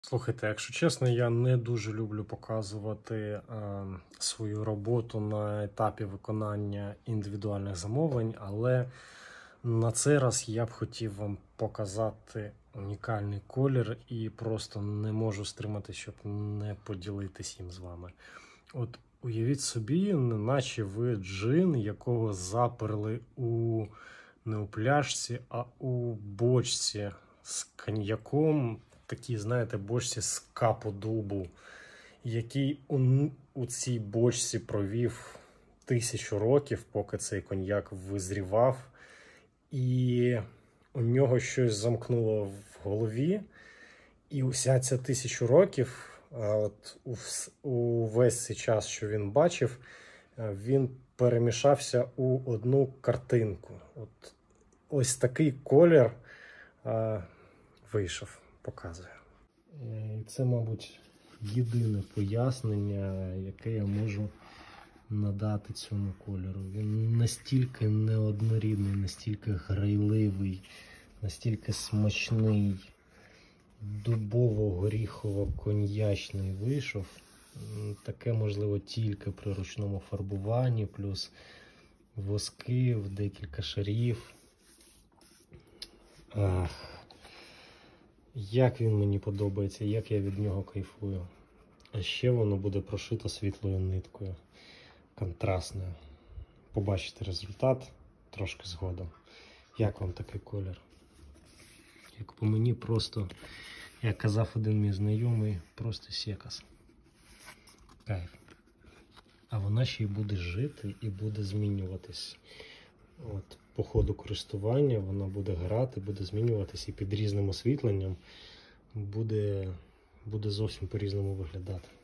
Слухайте, якщо чесно, я не дуже люблю показувати свою роботу на етапі виконання індивідуальних замовлень, але на цей раз я б хотів вам показати унікальний колір і просто не можу стримати, щоб не поділитись їм з вами. От уявіть собі, неначе ви джин, якого заперли не у пляшці, а у бочці з коньяком. Такі, знаєте, бочці з капу дубу, який у цій бочці провів 1000 років, поки цей коньяк визрівав, і у нього щось замкнуло в голові, і уся ця 1000 років, от увесь цей час, що він бачив, він перемішався у одну картинку. Ось такий колір вийшов. Показує. Це, мабуть, єдине пояснення, яке я можу надати цьому кольору. Він настільки неоднорідний, настільки грайливий, настільки смачний, дубово-горіхово-коньячний вийшов. Таке можливо тільки при ручному фарбуванні, плюс воски в декілька шарів. Як він мені подобається, як я від нього кайфую. А ще воно буде прошито світлою ниткою. Контрастною. Побачите результат трошки згодом. Як вам такий колір? Як по мені просто, як казав один мій знайомий, просто секас. Кайф. А вона ще й буде жити і буде змінюватись. От, по ходу користування вона буде грати, буде змінюватися і під різним освітленням буде зовсім по-різному виглядати.